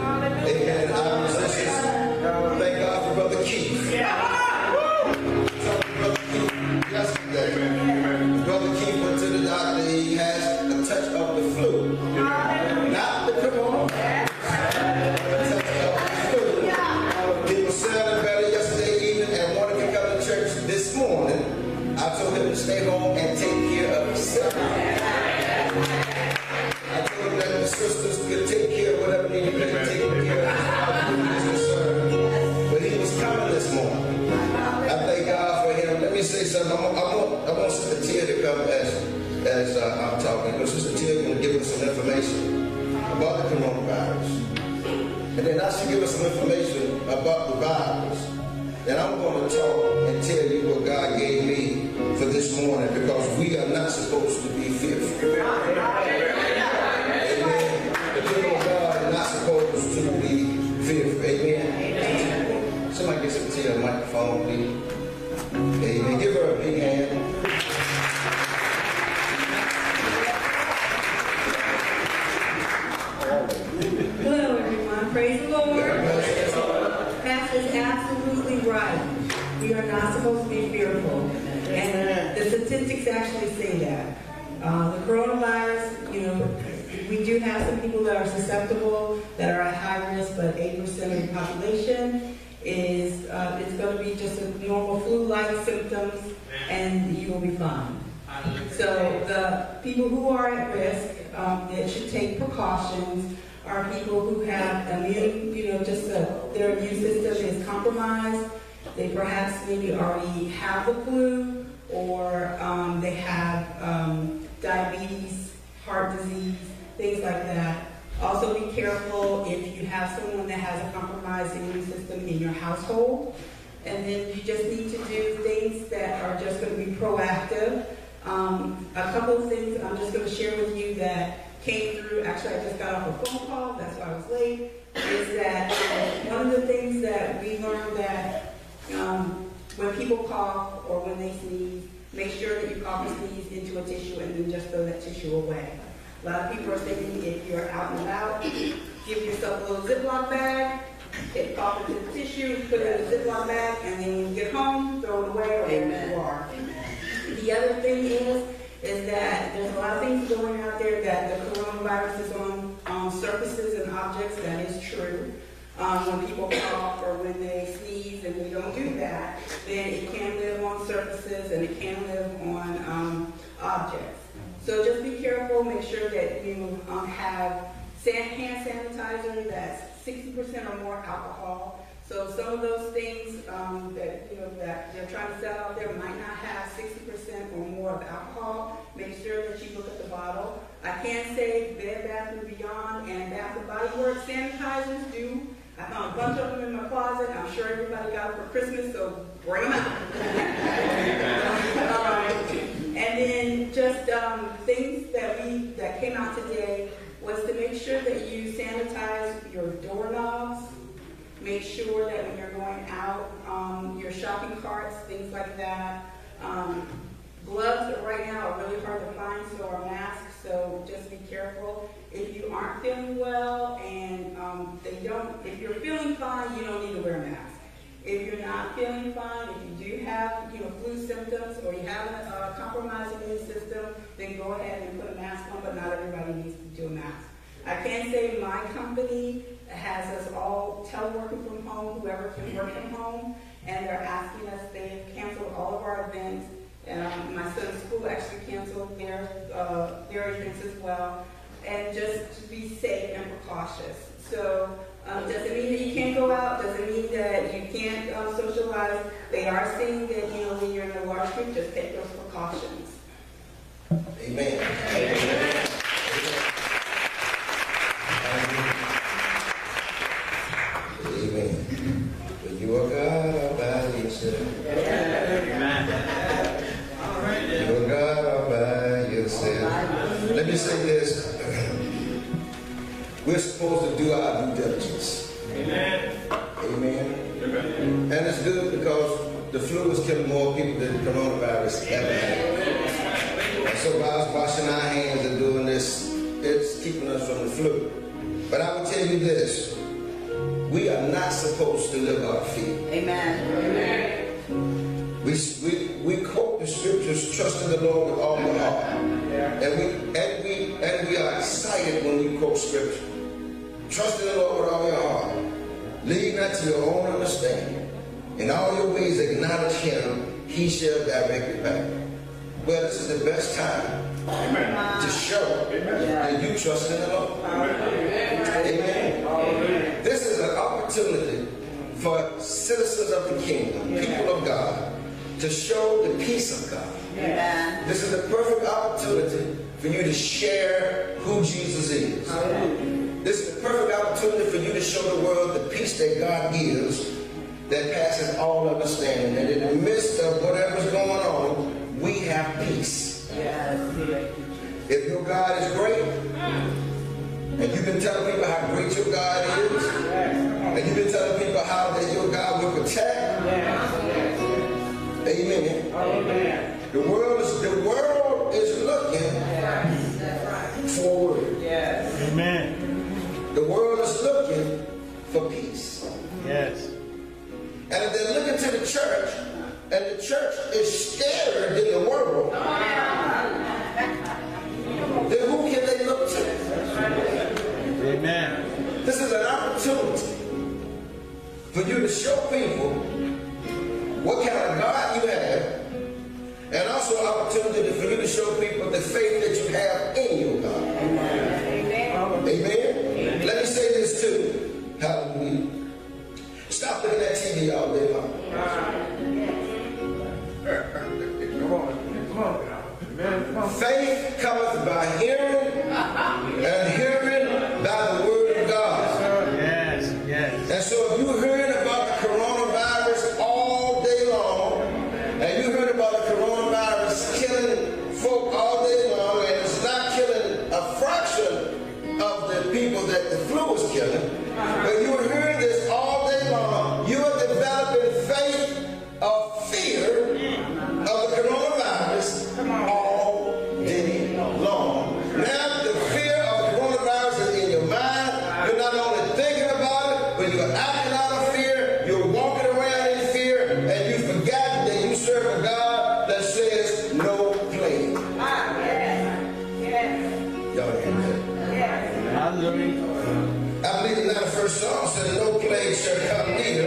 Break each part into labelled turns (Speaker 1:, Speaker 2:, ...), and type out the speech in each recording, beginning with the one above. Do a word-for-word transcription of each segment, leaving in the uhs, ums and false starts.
Speaker 1: Amen. Our musicians, thank God for Brother Keith. Yesterday, Brother Keith went to the doctor. He has a touch of the flu. Not the coronavirus. A touch of the flu. He was sounding better yesterday evening and wanted to come to church this morning. I told him to stay home and take care of himself. I told him that the sisters could take care of whatever needed to be taken care of his concern. But he was coming this morning. I thank God for him. Let me say something. I want, I want, I want Sister Tia to come as, as uh, I'm talking. Because Sister Tia is going to give us some information about the coronavirus. And then I should give us some information about the virus. And I'm going to talk and tell you what God gave me for this morning, because we are not supposed to be fearful. Amen. The people of God are not supposed to be fearful. Amen. Somebody get some tea on the microphone, please. Amen. Give her a big hand.
Speaker 2: Hello, everyone. Praise the Lord. Pastor's absolutely right. We are not supposed to be fearful. And the statistics actually say that. Uh, the coronavirus, you know, we do have some people that are susceptible, that are at high risk, but eight percent of the population is uh, it's going to be just a normal flu-like symptoms, and you will be fine. So the people who are at risk um, that should take precautions are people who have immune, you know, just uh, their immune system is compromised. They perhaps maybe already have the flu, or um, they have um, diabetes, heart disease, things like that. Also be careful if you have someone that has a compromised immune system in your household. And then you just need to do things that are just going to be proactive. Um, a couple of things I'm just going to share with you that came through. Actually, I just got off a phone call, that's why I was late. Is that uh, one of the things that we learned that um, when people cough or when they sneeze, make sure that you cough and sneeze into a tissue and then just throw that tissue away. A lot of people are thinking if you're out and about, give yourself a little Ziploc bag, take cough into the tissue, put it in a Ziploc bag, and then when you get home, throw it away or wherever you are. The other thing is, is that there's a lot of things going out there that the coronavirus is on um, surfaces and objects. That is true. Um, when people cough or when they sneeze and we don't do that, then it can live on surfaces and it can live on um, objects. So just be careful. Make sure that you um, have hand sanitizer that's sixty percent or more alcohol. So some of those things um, that you know that they're trying to sell out there might not have sixty percent or more of alcohol. Make sure that you look at the bottle. I can say Bed Bath and Beyond and Bath and Body Works sanitizers do. I found a bunch of them in my closet. I'm sure everybody got them for Christmas, so bring them out. um, and then just um, things that we that came out today was to make sure that you sanitize your doorknobs. Make sure that when you're going out, um, your shopping carts, things like that. Um, gloves right now are really hard to find, so are masks. So just be careful. If you aren't feeling well and um, they don't, if you're feeling fine, you don't need to wear a mask. If you're not feeling fine, if you do have, you know, flu symptoms or you have a, a compromised immune system, then go ahead and put a mask on. But not everybody needs to do a mask. I can say my company has us all teleworking from home, whoever can work from home, and they're asking us, they have canceled all of our events. Um, my son's school actually canceled their, uh, their events as well. And just to be safe and precautious. So um, doesn't mean that you can't go out, doesn't mean that you can't uh, socialize. They are saying that, you know, when you're in a large group, just take those precautions.
Speaker 1: Amen. Amen. Amen. But you are God all by yourself. Amen. All right. You are God all by yourself. Let me say this. We're supposed to do our due diligence. Amen. Amen. Amen. And it's good because the flu is killing more people than the coronavirus ever had. And so by us washing our hands and doing this, it's keeping us from the flu. But I will tell you this. we are not supposed to live out of fear.
Speaker 3: Amen. Amen.
Speaker 1: We, we, we quote the scriptures, trust in the Lord with all your heart. And we, and, we, and we are excited when we quote scripture. Trust in the Lord with all your heart. Lean not to your own understanding. In all your ways acknowledge him, he shall direct your path. Well, this is the best time Amen. To show Amen. That you trust in the Lord. Amen. Amen. Amen. This is an opportunity for citizens of the kingdom, people of God, to show the peace of God. Amen. This is the perfect opportunity for you to share who Jesus is. Amen. This is the perfect opportunity for you to show the world the peace that God gives that passes all understanding. And in the midst of whatever's going on, we have peace. Yes. If your God is great, and you've been telling people how great your God is, and you've been telling people how that your God will protect, amen. Amen. The world is the world is looking forward. Yes. Amen. The world is looking for peace. Yes. And if they're looking to the church, and the church is scared in the world, then who can they look to? Amen. This is an opportunity for you to show people what kind of God you have, and also an opportunity for you to show people the faith that you have in your God. Amen. Amen. Amen. Let me say this too. Hallelujah. Stop looking at T V all day long. Faith cometh by hearing, and hearing by the word of God. Yes, yes. And so if you heard about the coronavirus all day long, and you heard about the coronavirus killing folk all day long, and it's not killing a fraction of the people that the flu is killing, but you heard this all day long, you are developing faith of fear of the coronavirus all day long. Now the fear of the coronavirus is in your mind. You're not only thinking about it, but you're acting out of fear. You're walking around in fear, and you forgot that you serve a God that says no plague. Ah, yes. Yes. Y'all hear that? Yes. Hallelujah. I believe the ninety-first Psalm says no plague shall come near.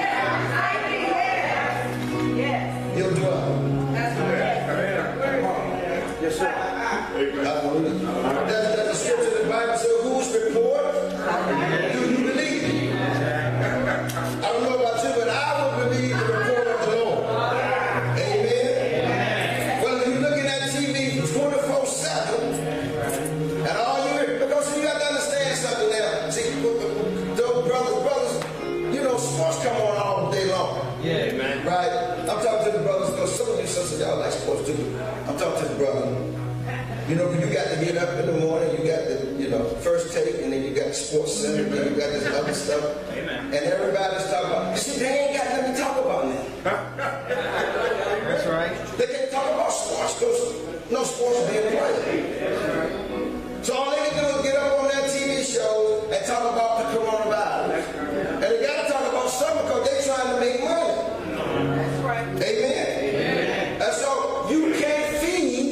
Speaker 1: Yes. You'll dwell. That's right. Yes, sir. Hallelujah. Does the scripture in the Bible say whose report do you believe? I don't know about you, but I will believe the report of the Lord. Amen. Well, if you're looking at T V twenty-four seven, and all you hear, because you got to understand something now. See, those brothers, brothers, you know, sports come on all day long. Yeah, man. Right? I'm talking to the brothers, because some of you sisters, y'all like sports too. I'm talking to the brother. You know, you got to get up in the morning, you got the, you know, first take, and then you got Sports Center, and then you got this other stuff. Amen. And everybody's talking about, you see, they ain't got nothing to talk about now. That's right. They can't talk about sports, because no sports being played. So all they can do is get up on that T V show and talk about the coronavirus. And they got to talk about something, because they're trying to make money. That's right. Amen. Amen. And so you can't feed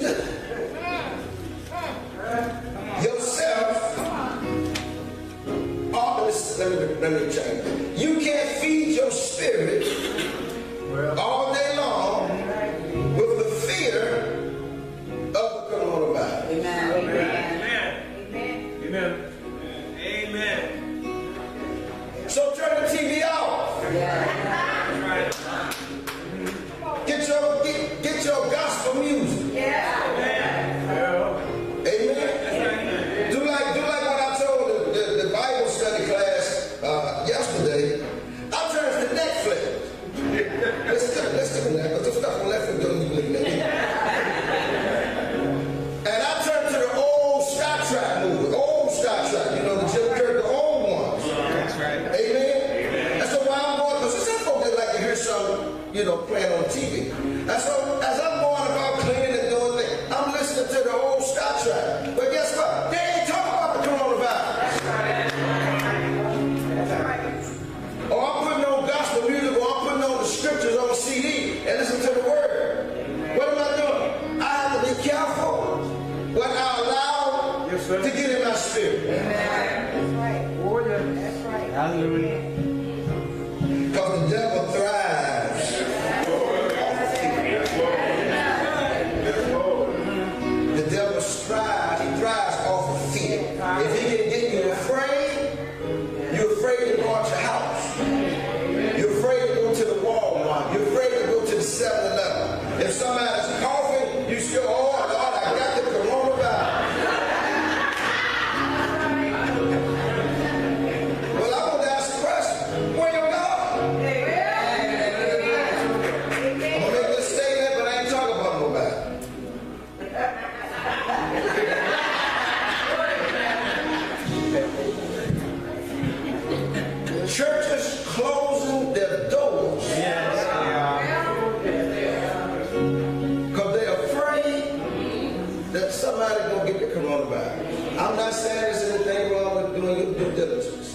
Speaker 1: yourself. Oh, let me, let me change. You can't feed your spirit all day long with the fear of the coronavirus. Amen. Amen. Amen. Amen. So turn the T V off. Yeah. Get your get, get your gospel music. Yeah. Amen. Amen. Do like do like what I told the, the, the Bible study class uh, yesterday. I turned to Netflix. Listen to listen to that, because the stuff on Netflix don't even look like that. And I turned to the old Star Trek movie, old Star Trek. You know, the Jim Kirk, the old ones. That's right. Amen. And so while I'm going, because some folks they like to hear something, you know, playing on T V. And so as I'm going about cleaning and doing things, I'm listening to the old Star Trek. But guess what? They ain't talking about the coronavirus. That's right. That's right. Because the devil thrives. The devil strives, he thrives off of fear. If he can get you afraid, you're afraid to go out your house. You're afraid to go to the Walmart. You're afraid to go to the seven eleven. If somebody's coughing, you still, oh Lord, I got the coronavirus. Well, I want to ask a question. Where you go? I'm going to make this statement, but I ain't talking about nobody. Churches closing their doors. Because they're afraid that somebody gonna get the coronavirus. I'm not saying there's anything wrong with doing your due diligence.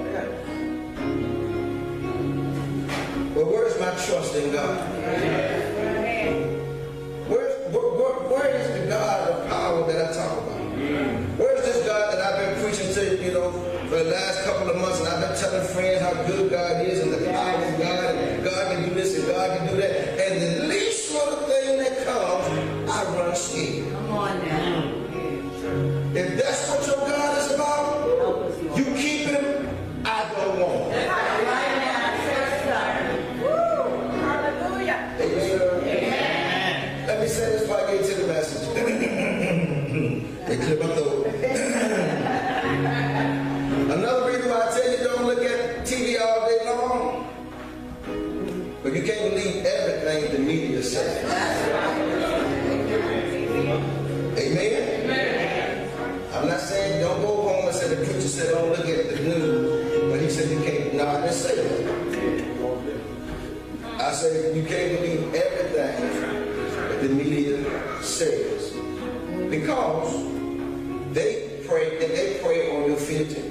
Speaker 1: But where's my trust in God? Where's, where, where, where is the God of power that I talk about? Where's this God that I've been preaching to, you know, for the last couple of months, and I've been telling friends how good God is and the power of God, and God can do this and God can do that. And the least little thing that comes, I run scared.
Speaker 2: Come on now.
Speaker 1: If that's what your God is about, you keep him, I don't want him. Amen. Let me say this before I get to the message. They clear my throat. Another reason why I tell you don't look at T V all day long, but you can't believe everything the media says. Amen? I'm not saying don't go home and say the preacher said don't look at the news, but he said you can't. No, I didn't say that. I say you can't believe everything that the media says, because they pray and they pray on your fear too.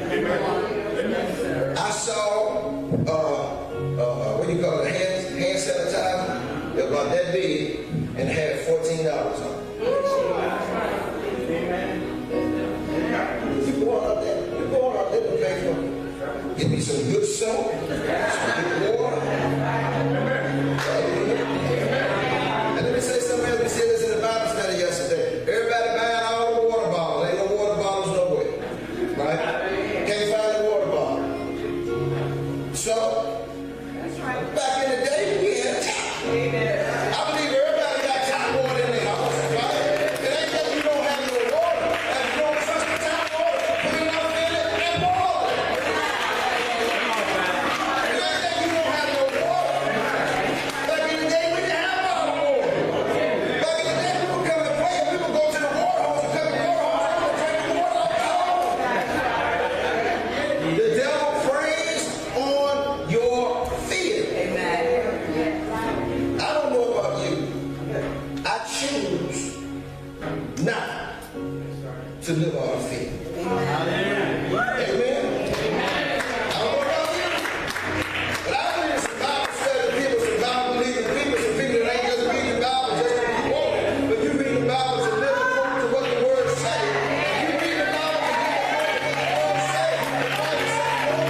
Speaker 1: I saw uh, uh, what do you call it, hand, hand sanitizer, about that big, and had fourteen dollars on it. You go out there, you go out there and pay for it. Give me some good soap, some good water. And let me say something else. We said this in the Bible study yesterday. Everybody buying all the water bottles. Ain't no water bottles nowhere. Right? Can't find the water bottle. So, back in the day, we had tap. I believe everybody got tap water in their house. Right? It ain't that you don't have no water. If you don't trust the tap water, put it up in it and boil it. It ain't that you don't have no water. Back in the day, we didn't have bottled water. Back in the day, we would come and play, and we would go to the water hose and come to the water hose and drink the water out the hose. The devil preys on your fear. I don't know about you. I choose not to live out of fear. Amen. Amen. I don't know about you, but I believe some Bible study people, some Bible believing people, some people that ain't just reading the Bible just to be woke, but you read the Bible to live according to what the Word says. You read the Bible to live according to what the Word says. The Bible says, "Oh,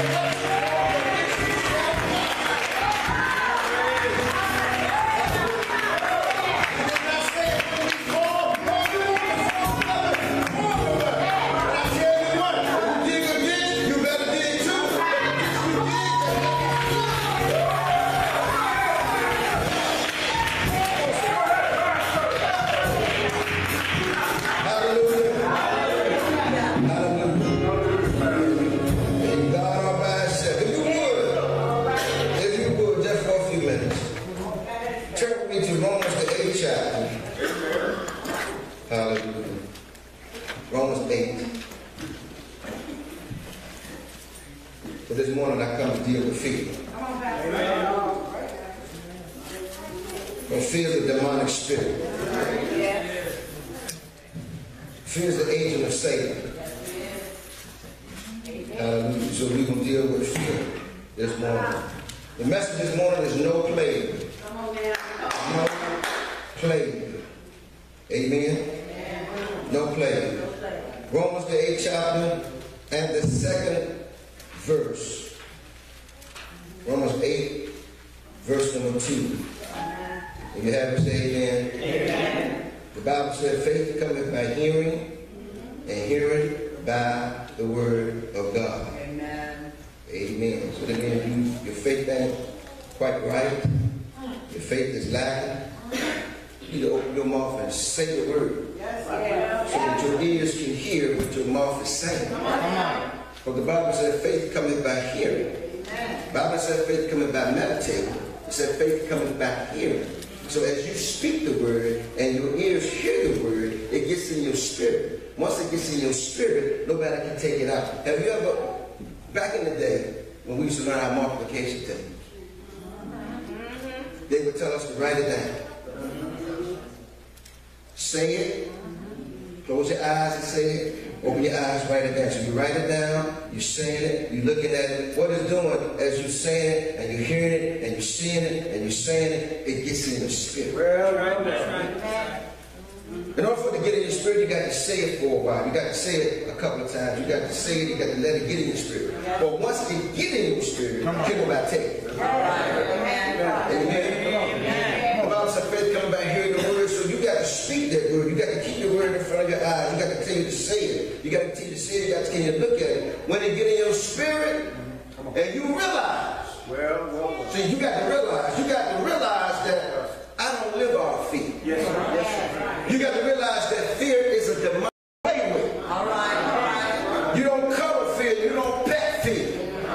Speaker 1: But this morning I come to deal with fear. But fear is a demonic spirit. Fear is the agent of Satan. Hallelujah. So we're going to deal with fear this morning. The message this morning is no plague. No plague. Amen. No plague. Romans the eighth chapter and the second verse. verse number two. If you have it, say amen. Amen. The Bible said faith cometh by hearing, and hearing by the word of God. Amen. Amen. So that means you, your faith ain't quite right. Your faith is lacking. You need to open your mouth and say the word. Yes, yes. So that your ears can hear what your mouth is saying. But the Bible said faith cometh by hearing. The Bible said faith cometh by meditating. It said faith cometh by hearing. So as you speak the word and your ears hear the word, it gets in your spirit. Once it gets in your spirit, nobody can take it out. Have you ever, back in the day, when we used to learn our multiplication tables, they would tell us to write it down. Say it. Close your eyes and say it. Open your eyes, write it down. So you write it down, you're saying it, you're looking at it. What it's doing as you're saying it, and you're hearing it, and you're seeing it, and you're saying it, it gets in your spirit. Well, right, right. In order for it to get in your spirit, you got to say it for a while. You got to say it a couple of times. You got to say it, you got to let it get in your spirit. But once it get in your spirit, can't nobody take it. Amen. Amen. The Bible said faith coming back hearing the word, so you got to speak that word. You got to keep the word in front of your eyes. You got to continue to say it. You got to continue to say it. You got to continue to look at it. When it get in your spirit, and you realize, well, well, see, you got to realize, you got to realize that I don't live off fear. Yes, sir. Yes, sir. You got to realize that fear is a demonic play with. All right, all right. You don't cover fear. You don't pet fear.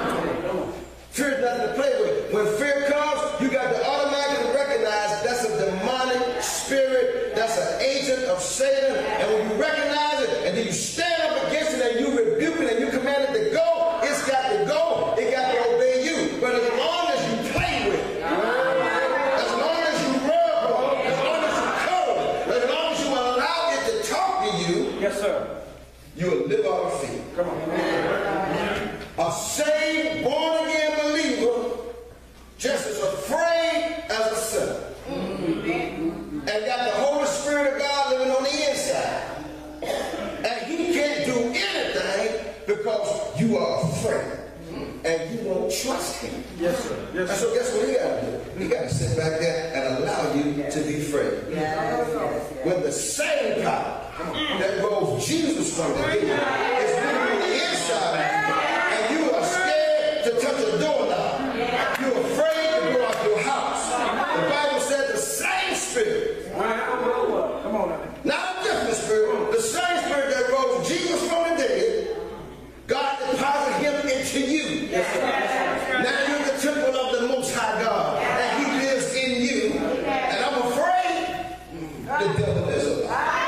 Speaker 1: Fear is nothing to play with. When fear comes, you got to automatically recognize that's a demonic spirit. That's an agent of Satan. And when you recognize it, and then you stand up against it, and you rebuke it, and you command it to go, it's got to go. It got to obey you. But as long as you play with it, as long as you rub on it, as long as you cover it, as long as you allow it to talk to you, yes, sir, you will live out of fear. Come on. A saved, born-again believer just as afraid as a sinner. Mm-hmm. And got the Holy Spirit of God living on the inside. And he can't do anything because you are afraid. And you won't trust him. Yes, sir. Yes, sir. And so guess what he got to do? He got to sit back there and allow you yes. to be afraid. Yes. Yes. Yes. When the same power that rose Jesus from the dead is living on the inside of you, and you are scared to touch a doorknob. You're afraid to go out your house. The Bible said the same spirit. Come on now. Not a different spirit. The same spirit that rose Jesus from the dead, God deposited him into you. Yes, sir. Now you're the temple of the Most High God. And he lives in you. And I'm afraid the devil is a lie.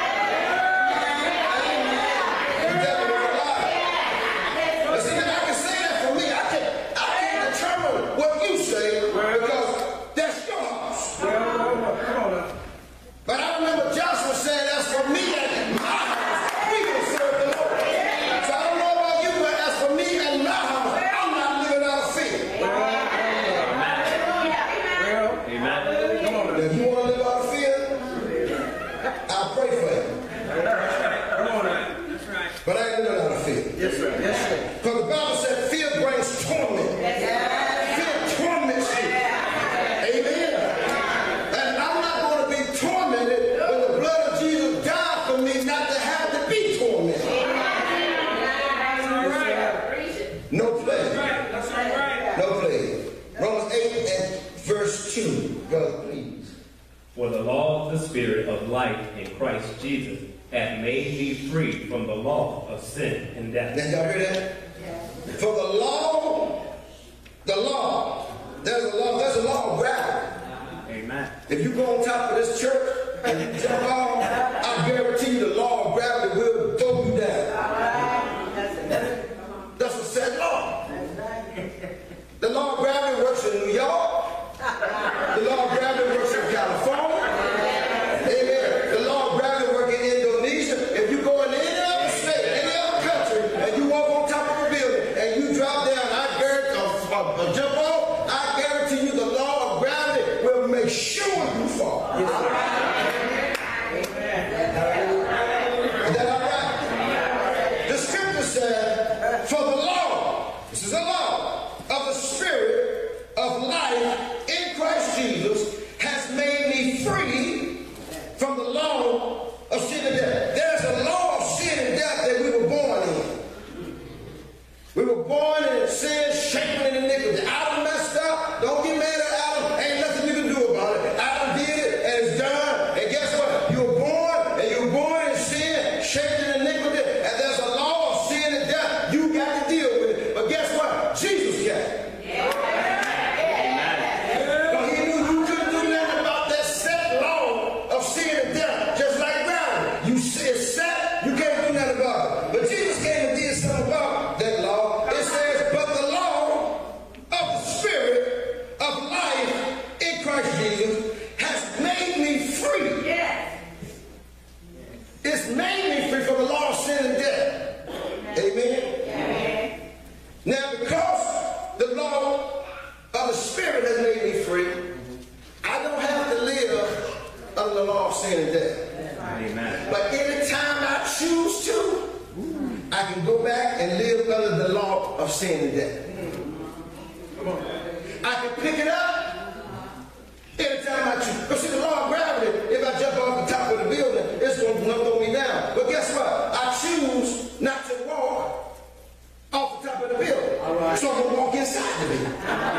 Speaker 1: The devil is a lie. But see, I can say that for me. I can, I can determine what you say because that's your house. But I remember Joshua saying, that's for me and my house. We will serve the Lord. So I don't know about you, but as for me and my house, I'm not living out of fear. Amen. Come on. If you want to live out of fear, I'll pray for you. Come on. That's right. But I ain't living out of fear. Yes, sir. Yes, sir. Because the Bible said fear brings torment. Fear torments you. Amen. And I'm not going to be tormented when the blood of Jesus died for me not to have to be tormented. No plague. That's right. No plague. Romans eight and verse two. Brother, please.
Speaker 3: For the law of the Spirit of life in Christ Jesus hath made me free from the law of sin and death.
Speaker 1: Did y'all hear that? Yes. For the law, the law, there's a law, there's a law of gravity.
Speaker 3: Amen.
Speaker 1: If you go on top of this church and you jump off, I guarantee you the law of gravity will throw you down. That's a set law. The law of gravity works in New York. The law of gravity works in California. Amen. The law of gravity works in Indonesia. If you go in any other state, any other country, and you walk on top of a building and you drop down, I guarantee, or, or jump off, I guarantee you the law of gravity will make sure you fall. Yes, is that all right? The scripture said, for the law, this is a law of the Spirit of life in Christ sin, and death.
Speaker 3: Amen.
Speaker 1: But anytime I choose to, I can go back and live under the law of sin and death. Come on. I can pick it up anytime I choose. But see, the law of gravity, if I jump off the top of the building, it's going to throw me down. But guess what? I choose not to walk off the top of the building. All right. So I'm going to walk inside the building.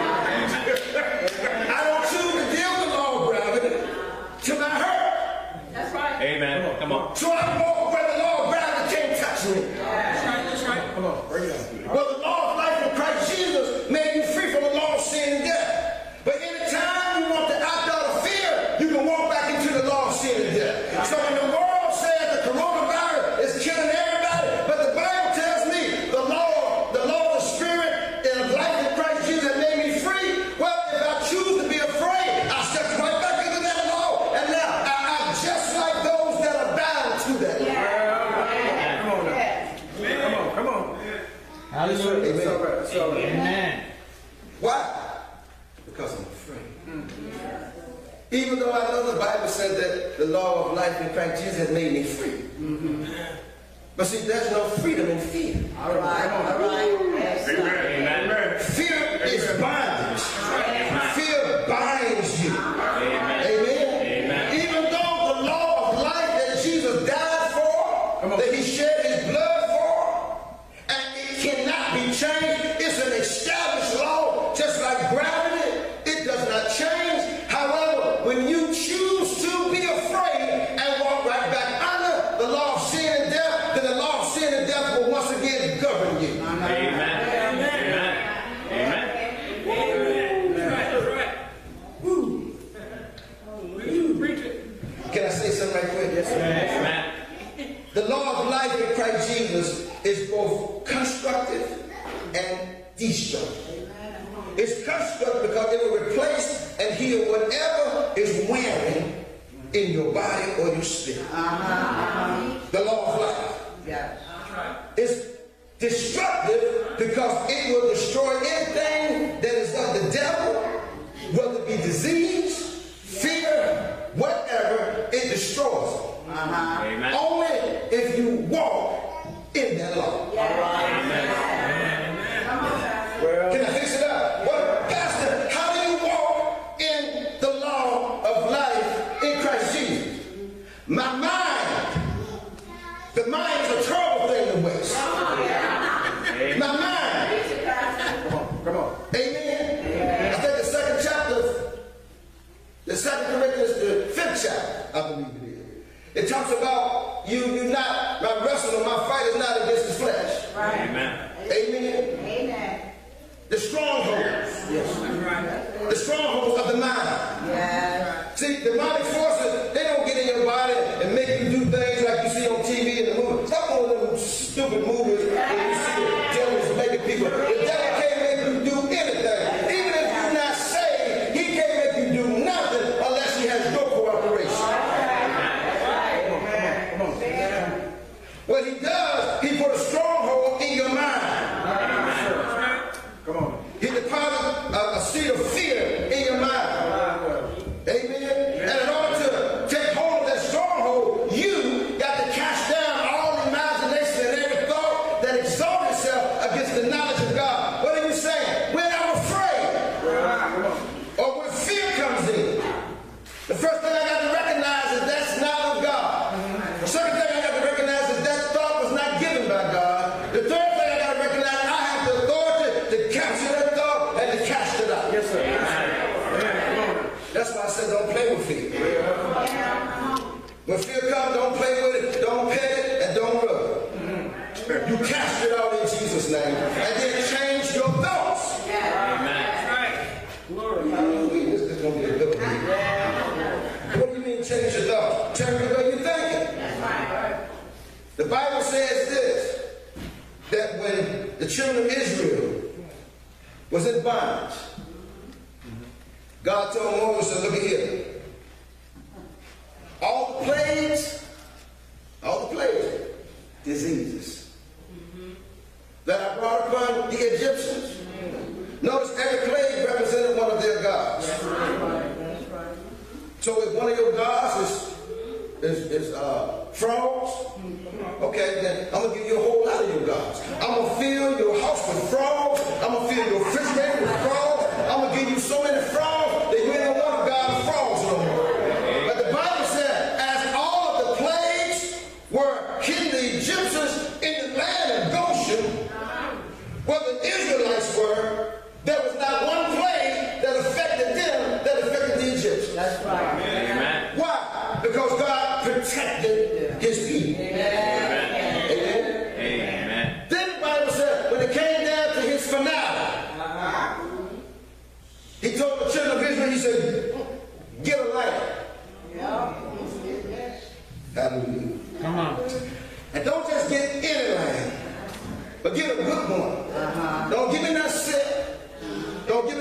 Speaker 1: I don't choose to deal with the law of gravity till I hurt.
Speaker 2: That's right.
Speaker 3: Amen. Come on.
Speaker 1: So I walk where the law of gravity can't touch me.
Speaker 2: That's right. That's right.
Speaker 1: Come on, bring it up. Well, the law of life in Christ Jesus made you free from the law of sin and death. But anytime you want to opt out of fear, you can walk back into the law of sin and death. So when the world says the coronavirus is killing everybody, but the Bible tells me the law, the law of the Spirit and of life in Christ Jesus has made me free. Well, if I choose to be afraid, I step right back into that law, and now I, I'm just like those that are bound to that law.
Speaker 2: Yeah.
Speaker 1: Come on now.
Speaker 2: Yeah.
Speaker 1: Come on, come on.
Speaker 4: Hallelujah.
Speaker 1: Amen. It's all right. It's all right.
Speaker 4: Amen.
Speaker 1: Why? Because I'm afraid. Mm-hmm. Even though I know the Bible said that the law of life in Christ Jesus has made me free. Mm-hmm. But see, there's no freedom in fear.
Speaker 2: All right. All right. Yes.
Speaker 3: Amen. Amen.
Speaker 1: Fear is bondage. Fear binds you.
Speaker 3: Amen.
Speaker 1: Amen.
Speaker 3: Amen.
Speaker 1: Even though the law of life that Jesus died for, that he shed his blood for, and it cannot be changed, it's an established law, just like gravity. It does not change. However, when you choose to be afraid and walk right back under the law of sin and death, then the law of sin and death will once again govern you.
Speaker 3: Amen. Amen. Amen.
Speaker 1: Can I say something right quick? Yes, sir.
Speaker 3: Amen.
Speaker 1: The law of life in Christ Jesus is both constructive and destructive. It's constructive because it will replace and heal whatever is wearing in your body or your spirit. Uh-huh. The law of life.
Speaker 2: Yeah.
Speaker 1: It's destructive because it will destroy anything that is of the devil, whether it be disease, fear, whatever, it destroys it.
Speaker 2: Uh-huh.
Speaker 3: Amen.
Speaker 1: Only if you walk in that law.
Speaker 2: Yeah.
Speaker 1: Well, can I fix it up? Well, Pastor, how do you walk in the law of life in Christ Jesus? My mind, the mind is a terrible thing to waste.
Speaker 3: Amen.
Speaker 1: My mind. Come on, come on. Amen. Amen. I think the second chapter, the second Corinthians, the fifth chapter, I believe it is. It talks about you, you not, my wrestle or my fight is not against the flesh.
Speaker 2: Right.
Speaker 3: Amen.
Speaker 1: Amen.
Speaker 2: Amen.
Speaker 1: The strongholds. Yes. The strongholds of the mind.
Speaker 2: Yeah.
Speaker 1: See, demonic forces, they don't get in your body and make you do things like you see on T V and the movies. Stop one of them stupid movies where you see the devils making people. The devil can't make you do anything. Even if you're not saved, he can't make you do nothing unless he has your cooperation. Come on, come on, come on. What he does, he put a stronghold in your mind. Come on. He deposited a, a seed of fear in your mind. Amen. And in order to take hold of that stronghold, you got to cast down all imagination and every thought that exalts itself against the knowledge of God. What are you saying? When I'm afraid, or when fear comes in, the first thing I got to recognize is that's not of God. The second thing I got to recognize is that thought was not given by God. The third thing I got to recognize, I have the authority to capture that thought and to cast it out. Yes, sir. That's why I said don't play with fear. When fear comes, don't play with it, don't pet it, and don't rub it. You cast it out in Jesus' name, and then change your thoughts.
Speaker 3: Amen.
Speaker 1: Glory, hallelujah. This is going to be a good one. What do you mean change your thoughts? Change the way you're thinking. The Bible says this, that when the children of Israel was in bondage, God told Moses, look at here. All the plagues, all the plagues, diseases, mm-hmm. that I brought upon the Egyptians. Mm-hmm. Notice every plague represented one of their gods. That's right. That's right. So if one of your gods is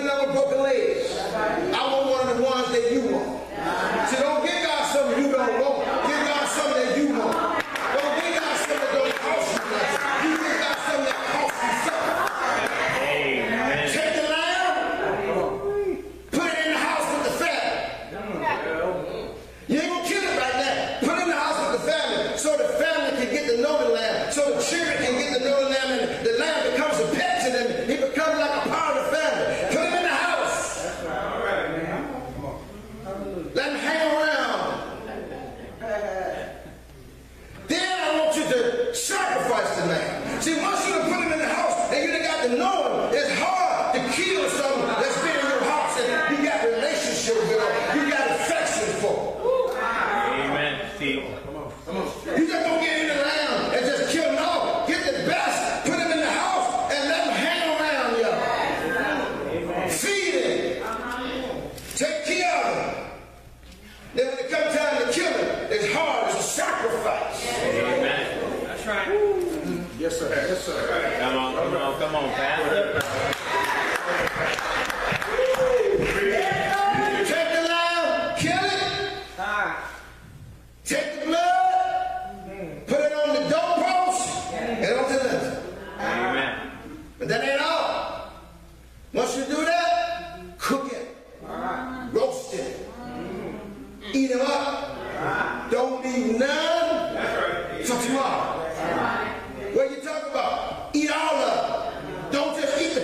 Speaker 1: Women that were broken legs. I want one of the ones that you want. So don't give God something you don't want. Give God something that you want. Don't give God something that don't cost you nothing. You give God something that costs you something. Amen. Take the lamb, put it in the house with the family. You ain't gonna kill it right now. Put it in the house with the family so the family can get to know the lamb, so the children can get to know the lamb, and the lamb becomes a pet to them. He becomes like a part of the family. Put him in the house. Let him hang around. Then I want you to sacrifice the lamb. See, once you put him in the house and you done got to know him, it's hard to kill something that's been in your house and you got relationship with him. You got affection for him. Amen. Steve. Come on. Come on. You just don't get in the lamb and just kill him off. Get the best, put him in the house, and let him hang around y'all. Feed him. Take care of him. Then when it comes time to kill him, it's hard. It's a sacrifice. Amen. That's right. Yes, sir. Yes, sir.
Speaker 3: Come on, come on, come on, Pastor.
Speaker 1: Take the lamb, kill it. Take the blood, put it on the doorpost, and on the lintel.
Speaker 3: Amen.
Speaker 1: But that ain't all. Once you do that, cook it, roast it, eat them up. Don't leave none for tomorrow. What you talk about? Eat all of it. Don't just eat the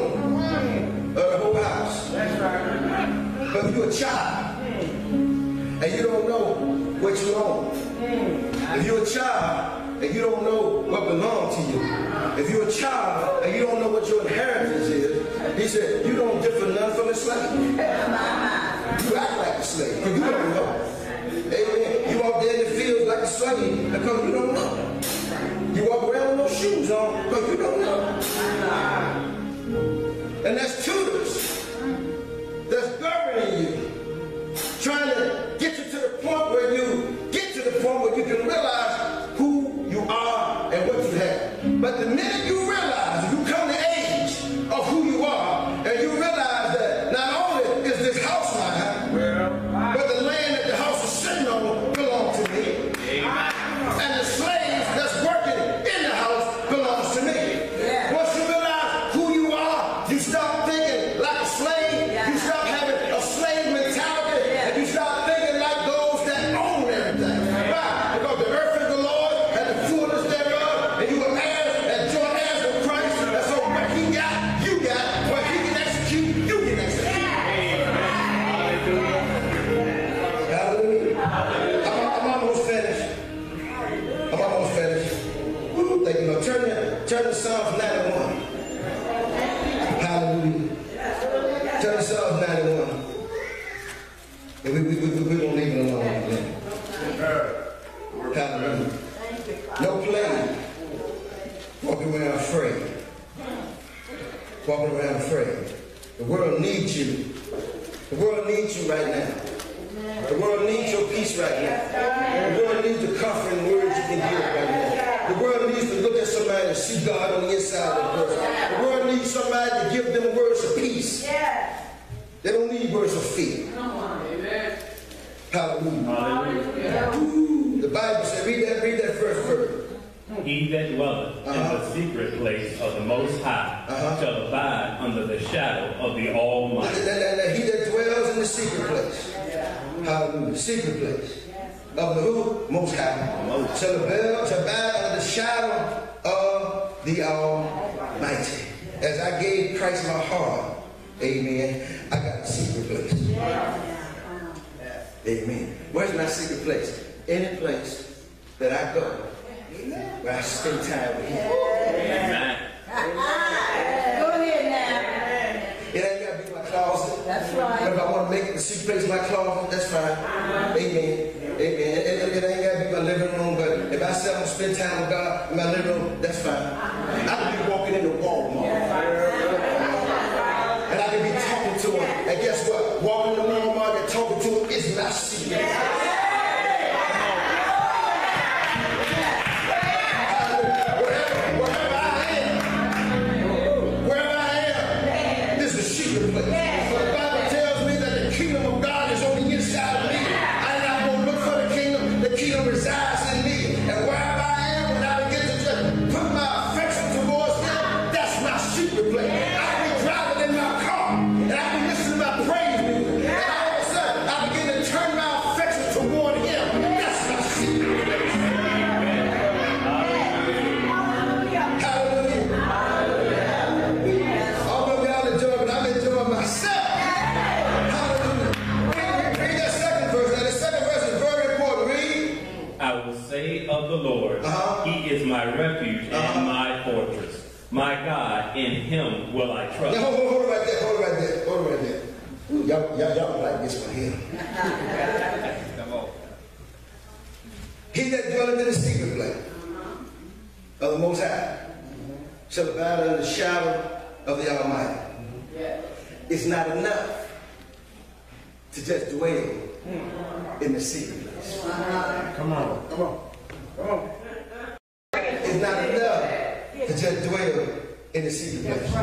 Speaker 1: owner of the whole house.
Speaker 4: That's right.
Speaker 1: But if you're a child and you don't know what you own, if you're a child and you don't know what belongs to you, if you're a child and you don't know what your inheritance is, he said, you don't differ none from a slave. You act like a slave because you don't know. Amen. You walk there in the fields like a slave because you don't know. You walk around with no shoes on because you don't know. And that's tutors that's governing you, trying to get you to the point where you get to the point where you can realize who you are and what you have. But the minute you realize, you come to age of who you are, and you realize that not only is this house mine, but the land that the house is sitting on belongs to me. Amen. And the slaves that's working in the house belongs to me. Yeah. Once you realize who you are, you start thinking like a slave. Yeah. You start having a slave mentality, yeah. And you start thinking like those that own everything. Yeah. Why? Because the earth is the Lord and the fullness thereof, and you will add and join heirs with Christ. And so what he got, you got. What he can execute, you can execute. Yeah. Hallelujah. Hallelujah. I'm, I'm almost finished. I'm almost finished. Woo, thank you, Lord. Turn to, turn to Psalms ninety-one. Hallelujah. Turn to Psalms ninety-one. And we, we, we, we won't leave it alone. Hallelujah. No plague. Walking around afraid. Walking around afraid. The world needs you. The world needs you right now. The world needs your peace right now. The world needs the comforting words you can give right now. The world needs to look at somebody and see God on the inside of the person. The world needs somebody to give them words of peace. They don't need words of fear. Hallelujah. Hallelujah. Ooh, the Bible said, read that, read that first verse.
Speaker 3: He that dwelleth uh-huh. in the secret place of the Most High uh-huh. shall abide under the shadow of the Almighty.
Speaker 1: And, and, and he that dwells in the secret place. Hallelujah. Secret place. Of the who? Most High. Most. Shall abide, shall abide under the shadow of the Almighty. As I gave Christ my heart, amen, I got a secret place. Amen. Where's my secret place? Any place that I go where I spend time with him.
Speaker 3: Amen.
Speaker 5: Go ahead now.
Speaker 1: It ain't got to be my closet.
Speaker 5: That's right.
Speaker 1: But if I want to make it the secret place my closet, that's fine. Amen. Amen. It, it ain't got to be my living room, but if I say I'm going to spend time with God in my living room, that's fine. I can be walking into Walmart. And I can be talking to him. And guess what? Walking into Walmart and talking to him is my secret.
Speaker 3: My refuge uh-huh. and my fortress. My God, in him will I trust.
Speaker 1: Now, hold, hold, hold it right there, hold it right there, hold it right there. Ooh, y'all, y'all, y'all like this one here. Come on. He that dwelleth in the secret place of the Most High shall abide under the shadow of the Almighty. It's not enough to just dwell in the secret place.
Speaker 4: Come on, come on, come on.
Speaker 1: It's not enough to just dwell in the secret place.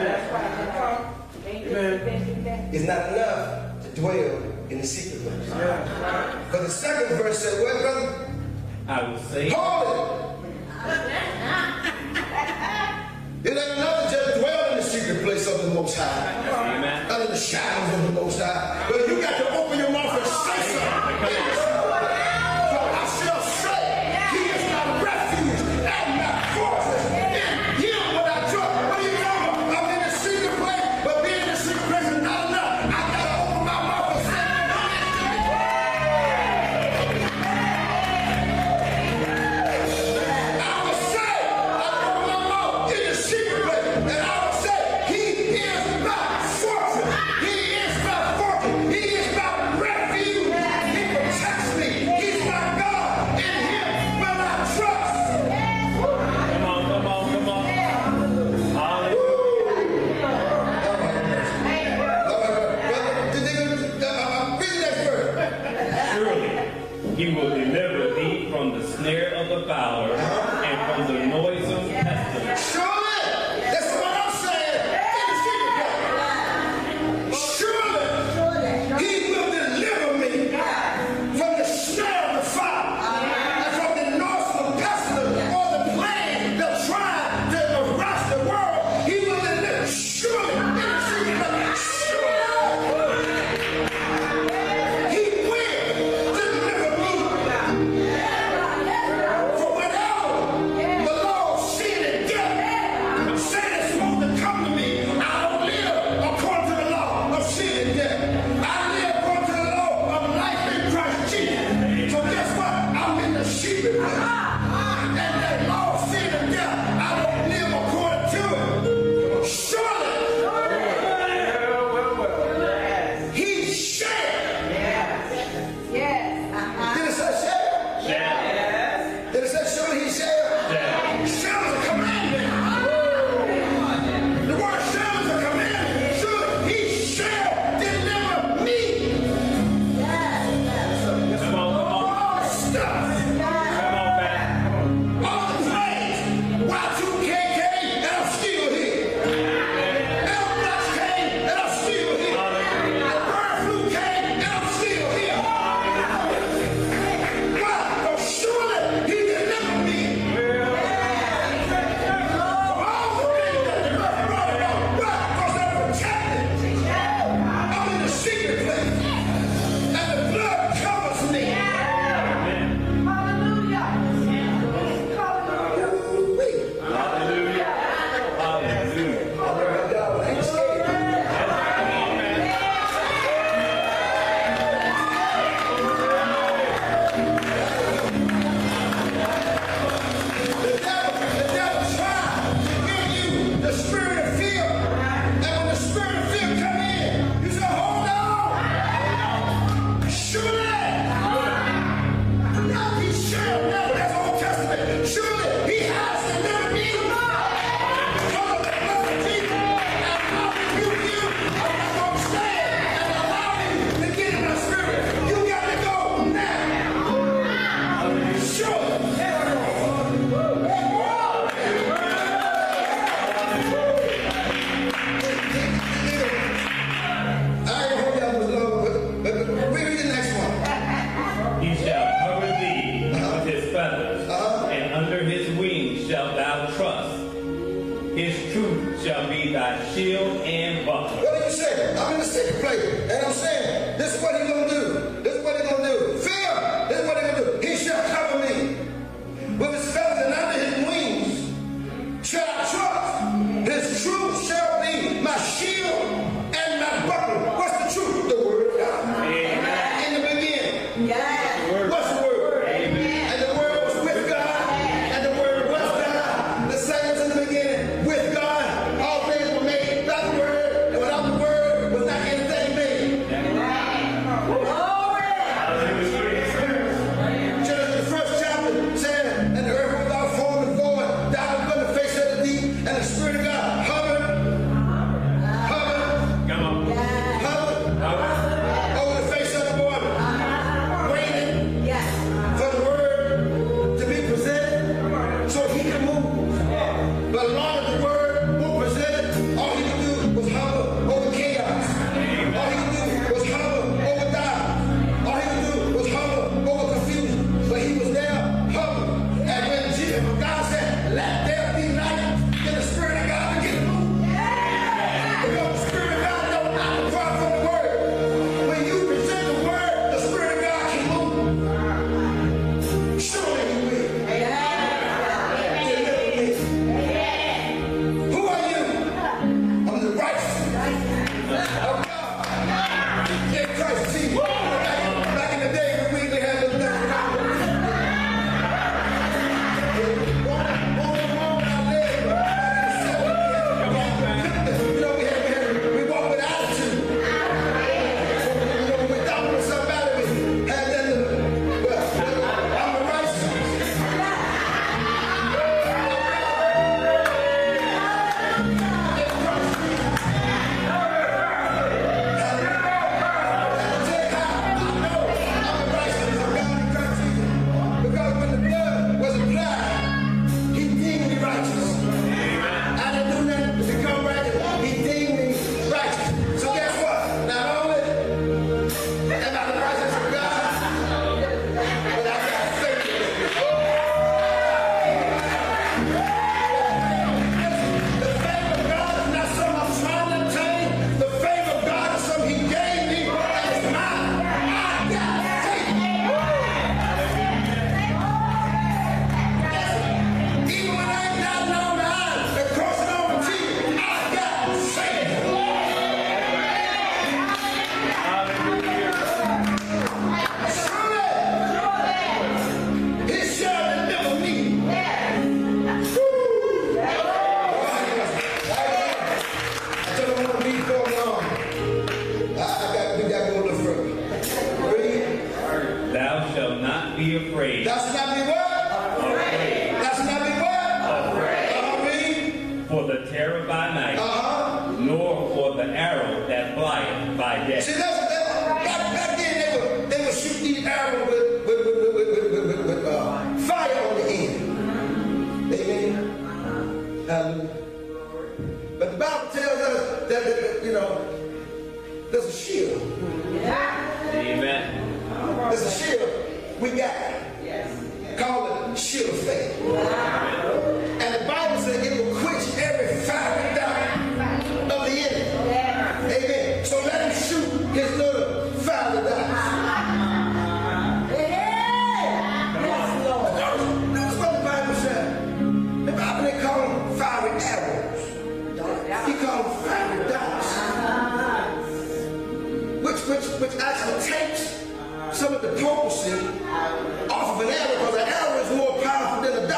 Speaker 1: It's not enough to dwell in the secret place. But the second verse said, what, brother?
Speaker 3: I will say.
Speaker 1: Hold it. It ain't enough to just dwell in the secret place of the Most High.
Speaker 3: Amen.
Speaker 1: Under the shadows of the Most High. But you got to open your mouth and say something. Secret
Speaker 3: shield and buckler.
Speaker 1: What are you saying? I'm in the secret place, and I'm saying, this is what he's going to do. This is what he's going to do. Fear, this is what he's going to do. He shall cover me with his feathers, and under his wings shall I trust. His truth shall be my shield and my buckler. What's the truth? The word of God. Amen. In the beginning.
Speaker 5: Yes.
Speaker 1: What's the word? Amen. And the word was with God, and the word was God. The same was in the beginning with God. All things were made by the word, and without the word was not anything made. Genesis, the first chapter said, and the earth without form and void, down upon the face of the deep, and the Spirit of God hovered, hovered,
Speaker 3: Come on.
Speaker 1: hovered
Speaker 3: Hover.
Speaker 1: over the face of the water, waiting
Speaker 5: Yes.
Speaker 1: for the word to be presented so he can move. But as long as the word was presented, all he could do was hover over chaos. All he could do was hover over doubt. All he could do was hover over confusion. But he was there hovering. And when Jesus, when God said, let there be light, then the Spirit of God began to move. Because the Spirit of God don't not depart from the word. When you present the word, the Spirit of God can move. Surely he will. Deliver me. Who are you? I'm the righteousness of God in Christ Jesus. Back, back in the day when we had the left you know, we had, we had, we walked with attitude. You know, when we thought we were somebody, we had that little, well, I'm the righteousness. Because when the blood was applied, he deemed me righteous. I didn't do nothing to become righteous. He deemed me righteous. So guess what? Not only am I the righteousness of God, but I got faith in it. The favor of God is not something I'm trying to obtain. The favor of God is something he gave me, and it's mine. I got faith. Even when I ain't got no line and crossing over T, I got faith. Surely, he shall deliver me. Woo. I tell you, I want to read going on. I, I got, we got to go a little further. Read.
Speaker 3: Thou shalt not be afraid.
Speaker 1: Thou shalt not be what?
Speaker 3: Afraid.
Speaker 1: Thou shalt not be what?
Speaker 3: Afraid.
Speaker 1: Uh, read.
Speaker 3: For the terror by night,
Speaker 1: Uh-huh.
Speaker 3: nor for the arrow that flieth by day.
Speaker 1: See, that's, that, back, back then they would, they would shoot these arrows with, with, with, with, with, with, with, with uh, fire on the end. Amen. Hallelujah. But the Bible tells us that, that, that you know, there's a shield.
Speaker 3: Amen.
Speaker 1: There's a shield we got. Called the shield of faith. And the Bible says it will quench every fiery dart of the enemy. Amen. So let him shoot his little fiery darts.
Speaker 5: Yes, Lord.
Speaker 1: Notice, notice what the Bible said. The Bible didn't call them fiery arrows. He called them fiery darts. Which, which, which actually takes some of the potency off of an arrow, because an arrow is more powerful than a dart.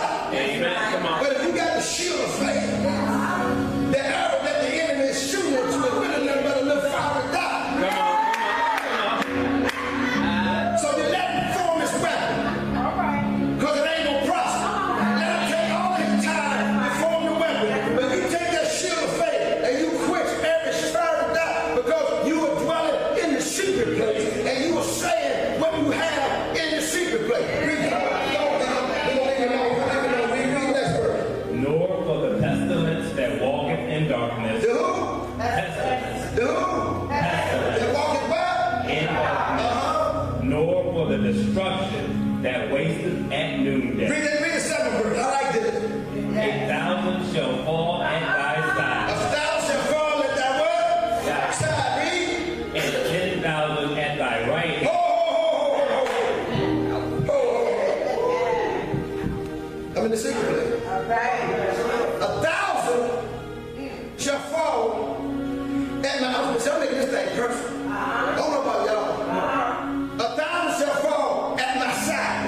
Speaker 1: this thing personal. I don't know about y'all. A thousand shall fall at my side.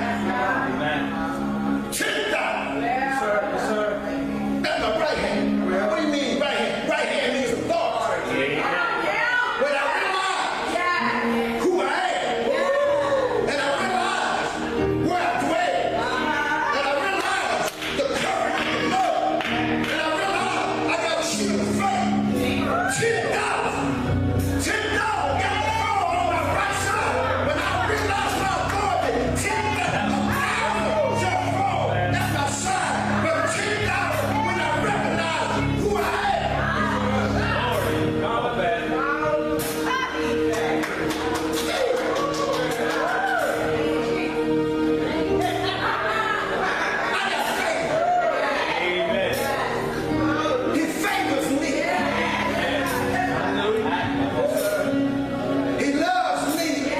Speaker 1: Ten thousand.
Speaker 4: Yes, sir. Yes, sir.
Speaker 1: At my right hand. What do you mean right hand? Right hand means authority. When I realize who I am, and I realize where I dwell, and I realize the courage of the love, and I realize I got a shield of faith. Ten thousand. Ten thousand got to fall on my right side. When I realize my authority, ten thousand shall fall at my side. But ten thousand when I recognize who I am.
Speaker 3: All that.
Speaker 1: I got favor.
Speaker 3: Amen.
Speaker 1: He favors me. He loves me.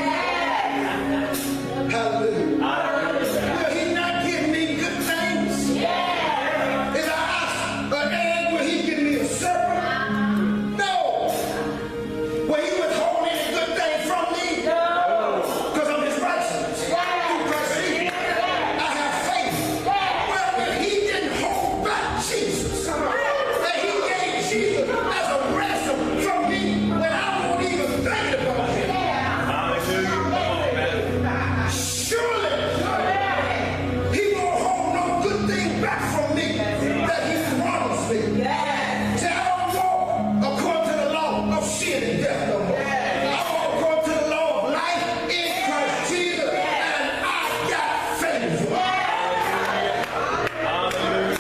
Speaker 1: Hallelujah. Will he not give me good things? If I ask an egg, will he give me a serpent? No. Will he withhold any good thing from me? Because I'm his righteousness. Through Christ Jesus. I have faith. Well, if he didn't hold back Jesus, that he gave Jesus as a ransom from me when I won't even think about it.
Speaker 3: Hallelujah. Come on, man.
Speaker 1: Surely, he won't hold no good thing back from me that he promised me. Say, I don't walk according to the law of sin and death no more. I walk according to the law of life in Christ Jesus, and I got favor.
Speaker 3: Hallelujah.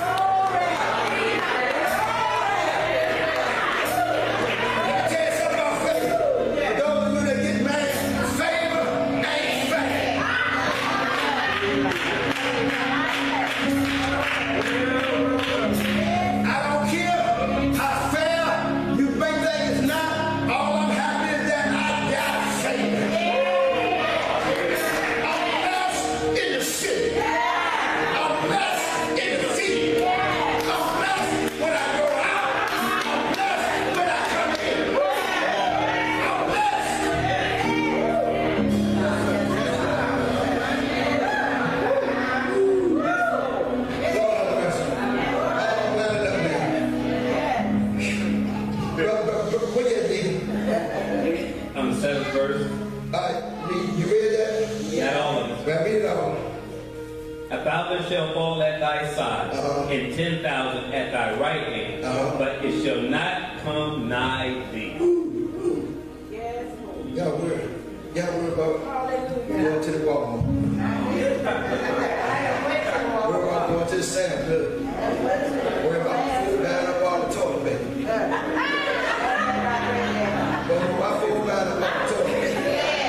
Speaker 1: Tell you something about favor. For those of you that get mad, favor ain't fair. I don't care how fair you may think it's not. All I'm happy is that I got favor. I'm blessed in the city. I'm blessed in the field. I'm blessed when I go out. I'm blessed when I come in. I'm blessed. Lord have mercy. I'm glad of that man. Brother, brother, brother, what you did?
Speaker 3: On the seventh verse,
Speaker 1: All right, read- you read that?
Speaker 3: not all of it.
Speaker 1: Well, read it all.
Speaker 3: A thousand shall fall at thy side,
Speaker 1: Uh-huh.
Speaker 3: and ten thousand at thy right hand,
Speaker 1: Uh-huh.
Speaker 3: but it shall not come nigh thee.
Speaker 1: Y'all worried. Y'all worried about going to the Walmart. Worried about going to the Santa Club. Worried about food buying up all the toilet paper. Worried about food buying up all the toilet paper.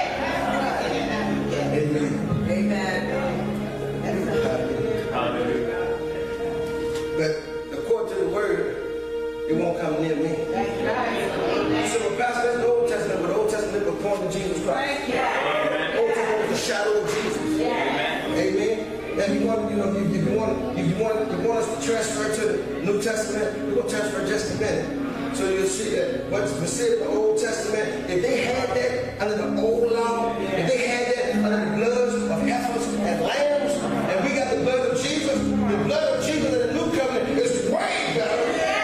Speaker 1: Amen.
Speaker 3: Hallelujah.
Speaker 1: But according to the word, it won't come near me. So, well, Pastor, that's the Old Testament, but the Old Testament was pointing to Jesus Christ. The Old Testament was the shadow of Jesus. Amen. And you want, you know, if you want, if you want, you want us to transfer to the New Testament, we're gonna transfer just a minute. So you'll see that what's been said in the Old Testament, if they had that under the old law, if they had that under the bloods of heifers and lambs, and we got the blood of Jesus, the blood of Jesus in the New Covenant is way better.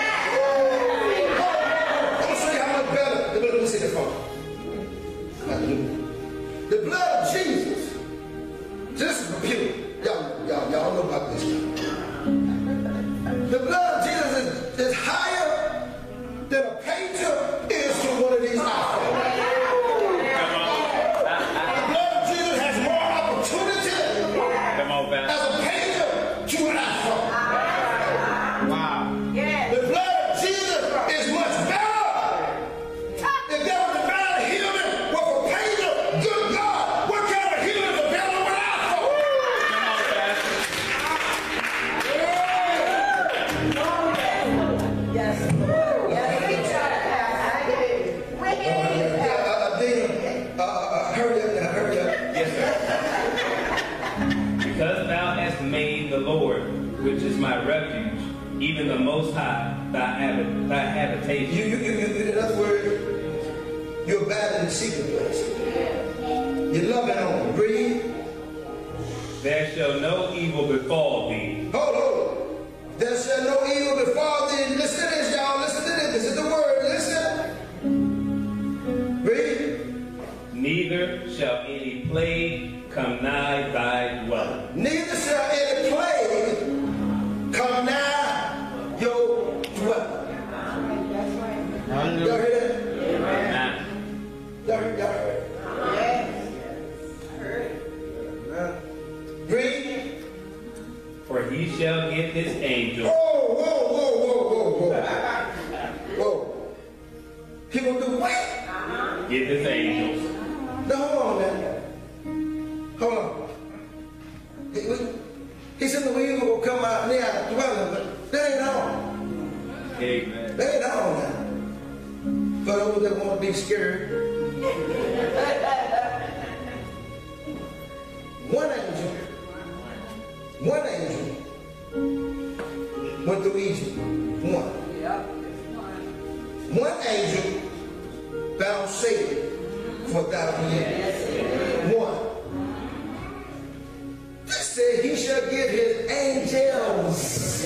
Speaker 1: I'm gonna show you how much better the blood. Let me see the phone. The blood of Jesus. This is pure. Y'all, y'all, y'all know about this. The blood of Jesus is, is higher than a pager is to one of these iPhones. The blood of Jesus has more opportunity
Speaker 3: Come on,
Speaker 1: as
Speaker 3: Pastor.
Speaker 1: a pager to an iPhone.
Speaker 3: Wow.
Speaker 1: The blood of Jesus is much better. If there was a better healing with a pager, good God, what kind of healing is available with an iPhone?
Speaker 3: Come on, Pastor.
Speaker 5: Yes, Lord. Yes,
Speaker 1: Uh, Dina, uh, uh, hurry up now, hurry up.
Speaker 3: Yes, sir. Because thou hast made the Lord, which is my refuge, even the Most High, thy, habit, thy habitation.
Speaker 1: You, you, you, you, in other words, you're in the secret place. You love it on. Breathe.
Speaker 3: There shall no evil befall thee.
Speaker 1: Hold on. There shall no evil befall thee. Listen to this, y'all. Listen to this. This is the word. Listen. Breathe.
Speaker 3: Neither shall any plague come nigh thy dwelling.
Speaker 1: Neither shall any plague come nigh your dwelling. Y'all hear that?
Speaker 3: Amen.
Speaker 1: Y'all heard, y'all heard.
Speaker 5: Yes. I heard it.
Speaker 1: Breathe.
Speaker 3: For he shall give his angels.
Speaker 1: Whoa, whoa, whoa, whoa, whoa, whoa. Whoa. He gonna do what?
Speaker 3: Give his angels.
Speaker 1: No, hold on, man. Hold on. He, he said the evil will come out near our dwelling, but that ain't all.
Speaker 3: Amen.
Speaker 1: That ain't all now. For those that want to be scared. One angel, one angel went through Egypt. One. One angel bound Satan for a thousand years. One. This said he shall give his angels.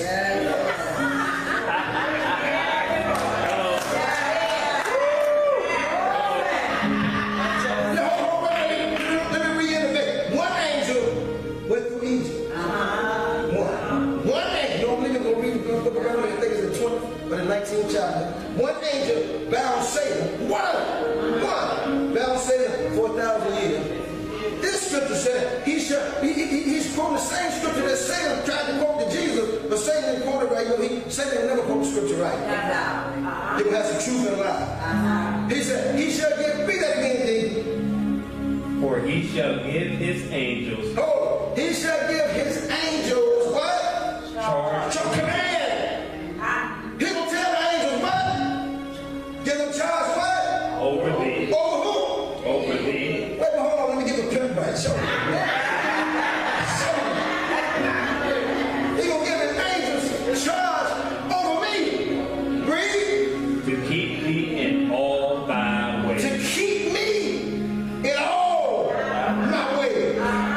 Speaker 1: But in nineteenth chapter, one angel bound Satan, one, one, bound Satan for a thousand years. This scripture said, he shall, he, he, he's quoting the same scripture that Satan tried to quote to Jesus, but Satan didn't quote it right. You know, he, Satan will never quote the scripture right. He will have some truth and lie. He said, he shall give, read that again, D.
Speaker 3: For he shall give his angels.
Speaker 1: Oh, he shall give his angels what?
Speaker 3: Charge.
Speaker 1: Charge. Command. He will tell the angels what? Give them charge what?
Speaker 3: Over thee.
Speaker 1: Over who?
Speaker 3: Over thee.
Speaker 1: Wait, but hold on, let me give a pen right. Show me. Show me. He gonna give his angels charge over me. Breathe.
Speaker 3: To keep thee in all thy ways.
Speaker 1: To keep me in all my ways.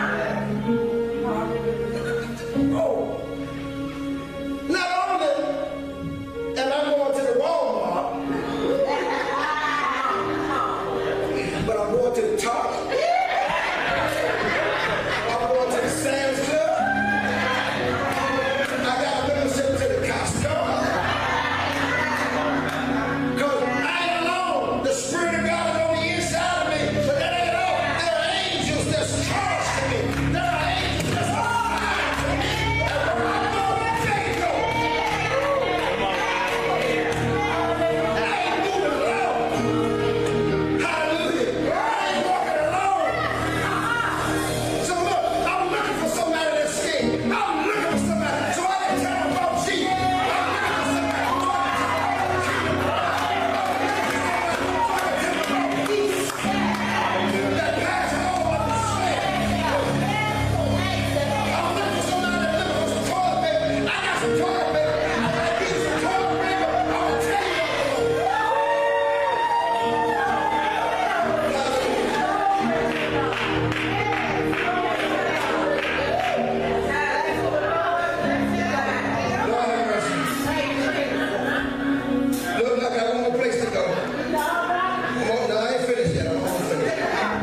Speaker 1: Oh. Not only am I going to the Walmart, but I'm going to the Target. I'm going to the Sam's Club. I got a membership to the Costco. Because I ain't alone. The Spirit of God is on the inside of me. But that ain't all. There are angels that's charged to me. There are angels that's assigned to me. And where I go, they go. And I ain't moving alone. Hallelujah. I ain't walking alone. So look, I'm looking for somebody that's scared. I'm looking for somebody so I can tell them about Jesus. I'm looking for somebody so I can tell them about the kingdom. I'm looking for somebody so I can tell them about peace that passes all understanding. I'm looking for somebody that's looking for some toilet paper. I got some toilet paper. I gotta give you some toilet paper. I'm gonna tell you Lord have mercy. Look like I got one more place to go. I'm on, no, I ain't finished yet. I'm almost finished.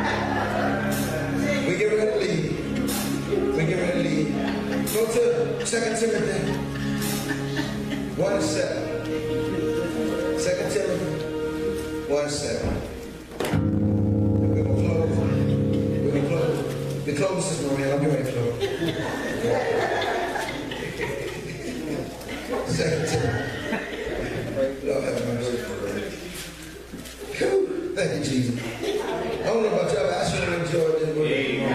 Speaker 1: We get ready to leave. We get ready to leave. Go to Second Timothy one and seven. Second Timothy one and seven. We're gonna close. We're gonna close. We close, Sister Maria. I'm getting ready to close. Second Timothy. Lord have mercy. Whew. Thank you, Jesus. I don't know about y'all, but I sure enjoyed this word.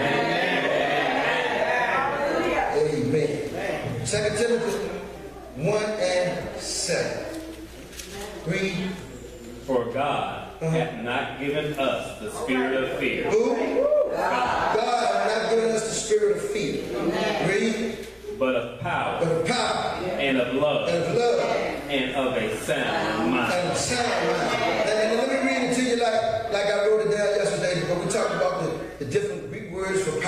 Speaker 1: Amen. Second Timothy one and seven. Read.
Speaker 3: For God hath not given us the spirit of fear.
Speaker 1: Who? God. God hath not given us the spirit of fear. Read.
Speaker 3: But of power.
Speaker 1: But of power.
Speaker 3: And of love.
Speaker 1: And of love.
Speaker 3: And of a sound mind.
Speaker 1: And of sound mind. And, and let me read it to you like, like I wrote it down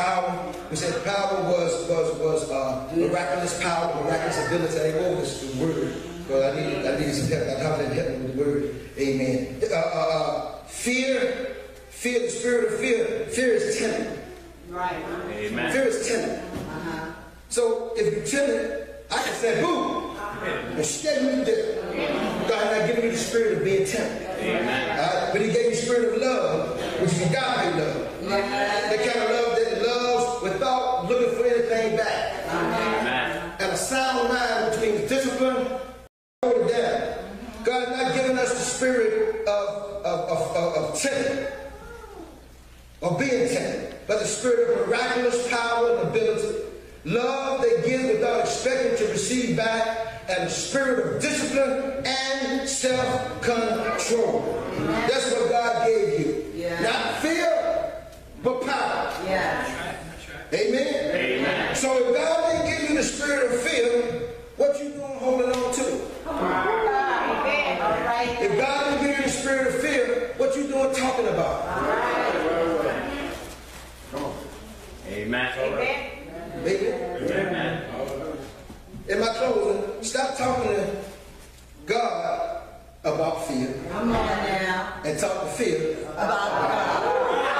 Speaker 1: power. We said power was was was uh, miraculous power, miraculous ability. I go over this word because I need I need some help. I have to help me with the word. Amen. Uh, uh, uh, fear, fear, the spirit of fear. Fear is timid.
Speaker 5: Right.
Speaker 3: Amen.
Speaker 1: Fear is timid.
Speaker 5: Uh-huh.
Speaker 1: So if you're timid, I can say boo and stay you there. God has not given you the spirit of being timid.
Speaker 3: Amen.
Speaker 1: Uh, but He gave you the spirit of love, which is agape love.
Speaker 5: Yeah.
Speaker 1: The kind of love that loves without looking for anything back.
Speaker 3: Amen.
Speaker 1: And a sound mind, which means discipline, hold it down. God has not given us the spirit of, of, of, of, of timid, of being timid, but the spirit of miraculous power and ability. Love that gives without expecting to receive back, and the spirit of discipline and self-control. That's what God gave you.
Speaker 5: Yeah.
Speaker 1: Not fear, but power.
Speaker 5: Yeah.
Speaker 1: Amen?
Speaker 3: Amen.
Speaker 1: So if God didn't give you the spirit of fear, what you doing holding on to?
Speaker 5: Amen. All right.
Speaker 1: If God didn't give you the spirit of fear, what you doing talking about?
Speaker 5: All right.
Speaker 4: Come on.
Speaker 3: Amen.
Speaker 5: Amen.
Speaker 1: Amen?
Speaker 3: Amen.
Speaker 1: In my closing, stop talking to God about fear
Speaker 5: Come on now.
Speaker 1: and talk to fear
Speaker 5: About God.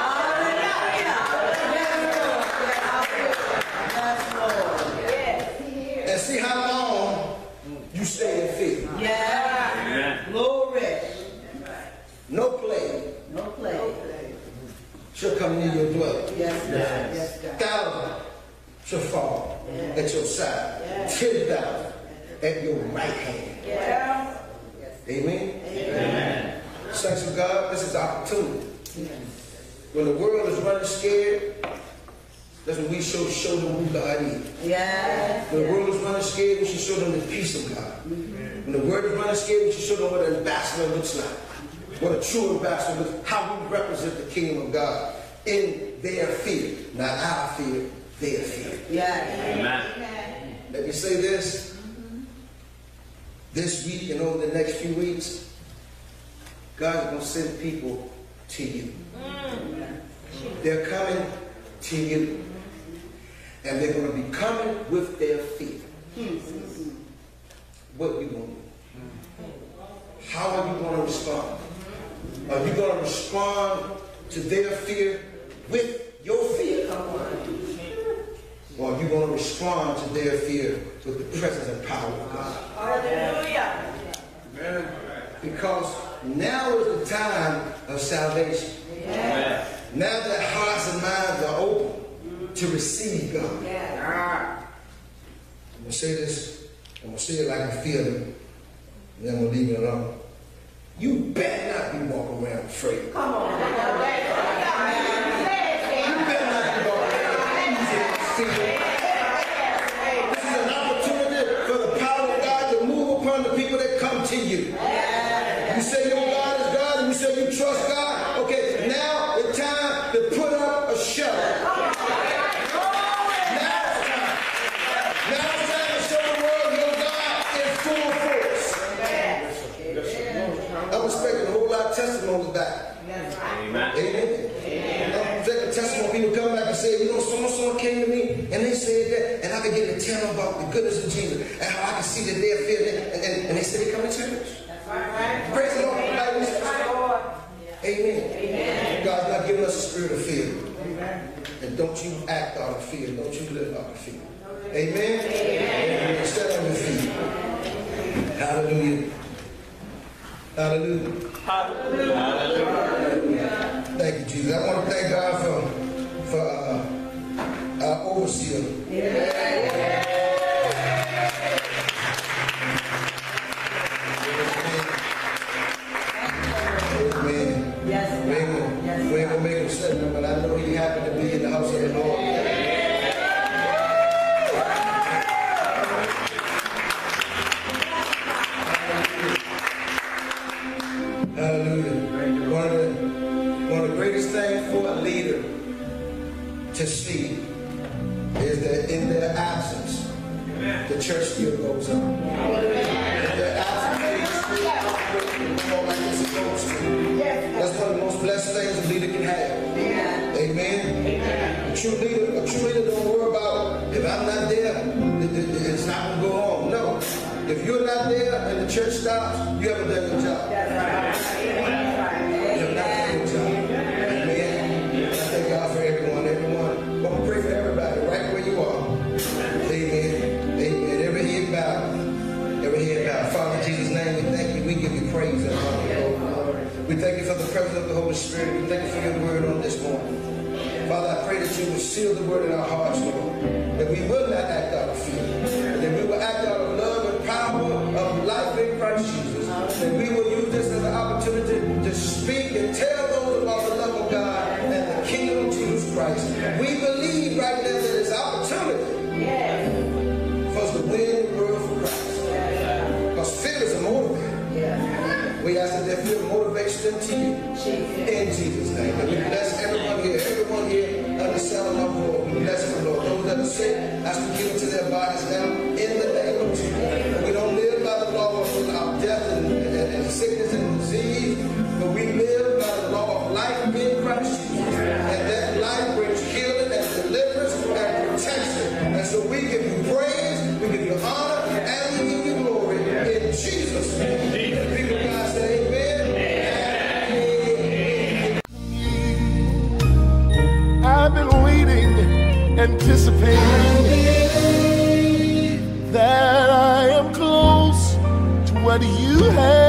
Speaker 5: Yes, Lord. Yes.
Speaker 1: and see how long you stay in fear.
Speaker 5: Yeah.
Speaker 3: Amen.
Speaker 5: Glory.
Speaker 1: No plague
Speaker 5: No play.
Speaker 1: shall come near your dwelling.
Speaker 5: Yes, God. Yes, God.
Speaker 1: Thousand shall fall at your side. Ten thousand at your right hand.
Speaker 5: Yeah.
Speaker 1: Amen?
Speaker 3: Amen.
Speaker 1: Saints of God, this is opportunity. When the world is running scared, that's when we show, show them who God is.
Speaker 5: Yes.
Speaker 1: When the world is running scared, we should show them the peace of God. When the world is running scared, we should show them what an ambassador looks like. What a true ambassador looks like. How we represent the kingdom of God in their fear. Not our fear, their fear.
Speaker 5: Yes.
Speaker 3: Amen.
Speaker 1: Let me say this. This week and over the next few weeks, God is going to send people to you. They're coming to you. And they're going to be coming with their fear. What are you going to do? How are you going to respond? Are you going to respond to their fear with your fear? Or are you going to respond to their fear with the presence and power of God?
Speaker 5: Hallelujah.
Speaker 4: Amen.
Speaker 1: Because now is the time of salvation.
Speaker 3: Amen.
Speaker 1: Now that hearts and minds are open to receive God.
Speaker 5: Yeah.
Speaker 1: I'm going to say this. I'm going to say it like I feel it. And then I'm going to leave it alone. You better not be walking around afraid.
Speaker 5: Come on.
Speaker 1: You better not be walking around fear. This is an opportunity for the power of God to move upon the people that come to you. You say your God is God and you say you trust God. Okay, now it's time to put up a show. Now it's time. Now it's time to show the world your God in full force. I'm expecting a whole lot of testimonies back.
Speaker 3: Amen.
Speaker 1: Amen. I'm expecting testimony. People come back and say, you know, someone came to me and they said that, and I began to tell them about the goodness of Jesus and how I can see that they're feeling, and, and, and they said they come to church. Praise the Lord. Amen. Amen. God's not giving us a spirit of fear. Amen. And don't you act out of fear. Don't you live out of fear. Amen. Amen. Stand on your feet. Hallelujah. Hallelujah. Hallelujah. Thank you, Jesus. I want to thank God for, for uh, our overseer. Yeah. Amen.
Speaker 5: Yes.
Speaker 1: We ain't gonna,
Speaker 5: Yes.
Speaker 1: we ain't gonna make him sit, but I know he happened to be in the house of the Lord. Hallelujah. One of the, one of the greatest things for a leader to see is that in their absence, the church still goes on. In their absence, they still operate like it's supposed to. That's one of the most blessed things a leader can have. Amen. Amen. A true leader, a true leader don't worry about if I'm not there, it's not going to go on. No. If you're not there and the church stops, you haven't done your job. That's right. You have not done your job. Amen. I thank God for everyone. Everyone. I'm going to pray for everybody right where you are. Amen. Amen. Every head bowed. Every head bowed. Father, in Jesus' name, we thank you. We give you praise and honor, Lord. We thank you for the presence of the Holy Spirit. We thank you for your word on this morning. Father, I pray that you will seal the word in our hearts, Lord. That we will not act out of fear. That we will act out of love and power of life in Christ Jesus. That we will use this as an opportunity to speak and tell those about the love of God and the kingdom of Jesus Christ. We believe right now that it's opportunity for us to win the world for Christ. Because fear is a motivator. We ask that that fear motivates them to you. In Jesus' name. And we bless everyone here. Everyone here under the sound of our Lord. We bless them, Lord. Those that are sick, ask to give into their bodies now. In the name of Jesus. And we don't live by the law of our death and, and, and sickness and disease. But we live by the law of life in Christ Jesus. And that life brings healing and deliverance and protection. And so we give you praise, we give you honor, and we give you glory in Jesus' name. And people of God say amen.
Speaker 6: I've been waiting, anticipating that I am close to what you have.